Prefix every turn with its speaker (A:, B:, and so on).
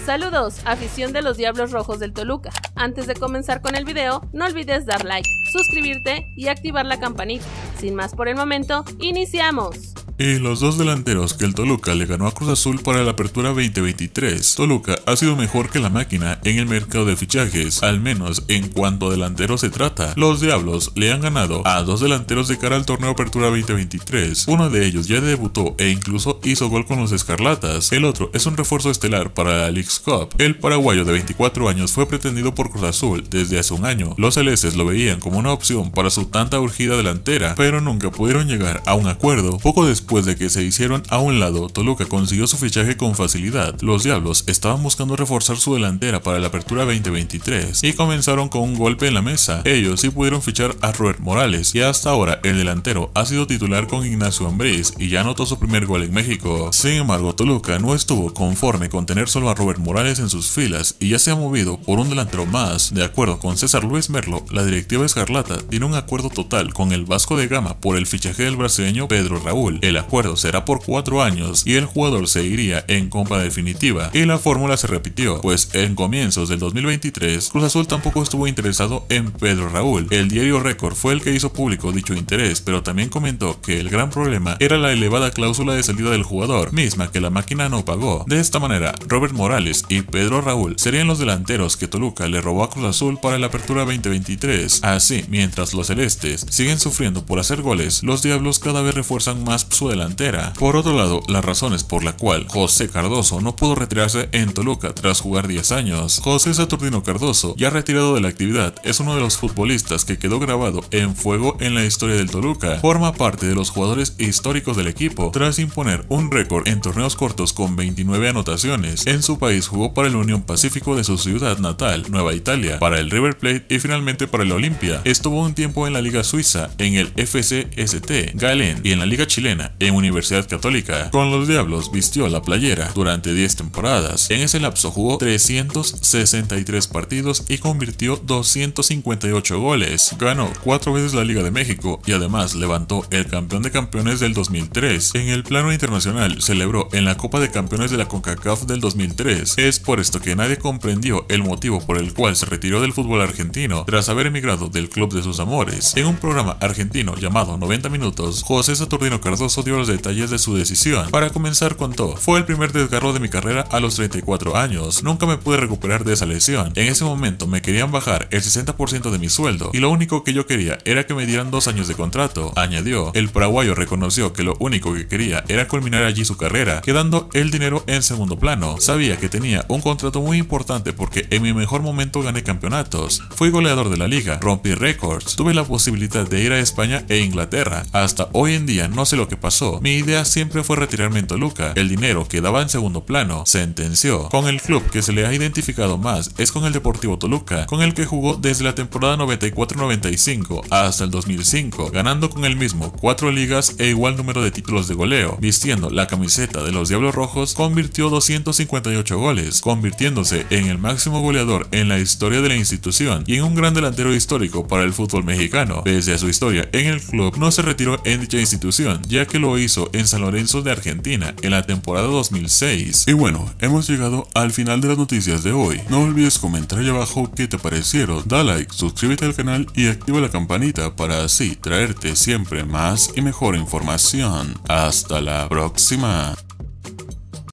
A: Saludos, afición de los Diablos Rojos del Toluca. Antes de comenzar con el video, no olvides dar like, suscribirte y activar la campanita. Sin más por el momento, ¡iniciamos!
B: Y los dos delanteros que el Toluca le ganó a Cruz Azul para la apertura 2023. Toluca ha sido mejor que la máquina en el mercado de fichajes, al menos en cuanto a delanteros se trata. Los Diablos le han ganado a dos delanteros de cara al torneo apertura 2023. Uno de ellos ya debutó e incluso hizo gol con los Escarlatas. El otro es un refuerzo estelar para la Leagues Cup. El paraguayo de 24 años fue pretendido por Cruz Azul desde hace un año. Los celestes lo veían como una opción para su tanta urgida delantera, pero nunca pudieron llegar a un acuerdo. Poco después de que se hicieron a un lado, Toluca consiguió su fichaje con facilidad. Los Diablos estaban buscando reforzar su delantera para la apertura 2023 y comenzaron con un golpe en la mesa. Ellos sí pudieron fichar a Robert Morales y hasta ahora el delantero ha sido titular con Ignacio Ambriz y ya anotó su primer gol en México. Sin embargo, Toluca no estuvo conforme con tener solo a Robert Morales en sus filas y ya se ha movido por un delantero más. De acuerdo con César Luis Merlo, la directiva escarlata tiene un acuerdo total con el Vasco de Gama por el fichaje del brasileño Pedro Raúl. El acuerdo será por 4 años y el jugador se iría en compra definitiva, y la fórmula se repitió, pues en comienzos del 2023 Cruz Azul tampoco estuvo interesado en Pedro Raúl. El diario Récord fue el que hizo público dicho interés, pero también comentó que el gran problema era la elevada cláusula de salida del jugador, misma que la máquina no pagó. De esta manera, Robert Morales y Pedro Raúl serían los delanteros que Toluca le robó a Cruz Azul para la apertura 2023. Así, mientras los celestes siguen sufriendo por hacer goles, los Diablos cada vez refuerzan más su delantera. Por otro lado, las razones por la cual José Cardoso no pudo retirarse en Toluca tras jugar 10 años. José Saturnino Cardoso, ya retirado de la actividad, es uno de los futbolistas que quedó grabado en fuego en la historia del Toluca. Forma parte de los jugadores históricos del equipo, tras imponer un récord en torneos cortos con 29 anotaciones. En su país jugó para el Unión Pacífico de su ciudad natal, Nueva Italia, para el River Plate y finalmente para el Olimpia. Estuvo un tiempo en la Liga Suiza, en el FCST Gallen, y en la Liga Chilena, en Universidad Católica. Con los Diablos vistió la playera durante 10 temporadas. En ese lapso jugó 363 partidos y convirtió 258 goles. Ganó 4 veces la Liga de México y además levantó el campeón de campeones del 2003. En el plano internacional celebró en la Copa de Campeones de la CONCACAF del 2003. Es por esto que nadie comprendió el motivo por el cual se retiró del fútbol argentino tras haber emigrado del club de sus amores. En un programa argentino llamado 90 Minutos, José Saturnino Cardoso dio los detalles de su decisión. Para comenzar, contó: fue el primer desgarro de mi carrera a los 34 años. Nunca me pude recuperar de esa lesión. En ese momento me querían bajar el 60% de mi sueldo y lo único que yo quería era que me dieran 2 años de contrato, añadió. El paraguayo reconoció que lo único que quería era culminar allí su carrera, quedando el dinero en segundo plano. Sabía que tenía un contrato muy importante porque en mi mejor momento gané campeonatos. Fui goleador de la liga, rompí récords, tuve la posibilidad de ir a España e Inglaterra. Hasta hoy en día no sé lo que pasó. Mi idea siempre fue retirarme en Toluca. El dinero quedaba en segundo plano, sentenció. Con el club que se le ha identificado más es con el Deportivo Toluca, con el que jugó desde la temporada 94-95 hasta el 2005, ganando con el mismo 4 ligas e igual número de títulos de goleo. Vistiendo la camiseta de los Diablos Rojos, convirtió 258 goles, convirtiéndose en el máximo goleador en la historia de la institución y en un gran delantero histórico para el fútbol mexicano. Pese a su historia en el club, no se retiró en dicha institución, ya que lo hizo en San Lorenzo de Argentina en la temporada 2006. Y bueno, hemos llegado al final de las noticias de hoy. No olvides comentar ahí abajo qué te parecieron, da like, suscríbete al canal y activa la campanita para así traerte siempre más y mejor información. Hasta la próxima.